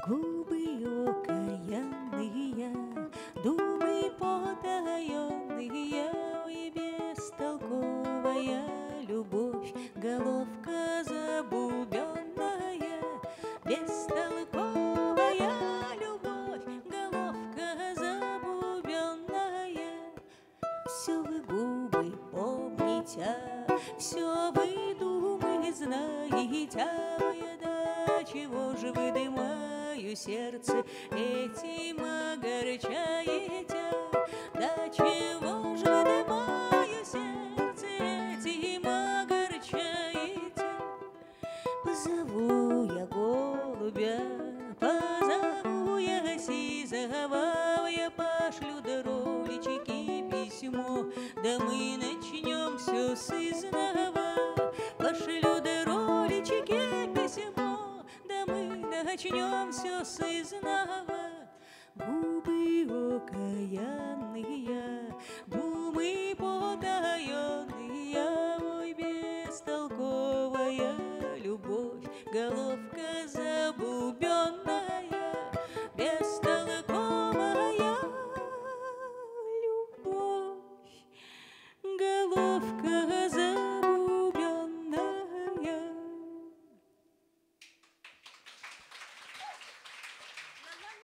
Губы окаянные, думы потаенные, и бестолковая любовь, головка забубенная, бестолковая любовь, головка забубенная. Все вы, губы, помните, все вы, думы, знаете, да чего же вы дымаю сердце этим огорчаете? Да чего же вы дымаю сердце этим огорчаете? Позову я голубя, позову я сизого, я пошлю до ролички письмо, да мы начнем все с изнова. Пошлю до ролички письмо, да мы начнем все с изнова. Губы окаянные, думы потаенные, ой, бестолковая любовь, голова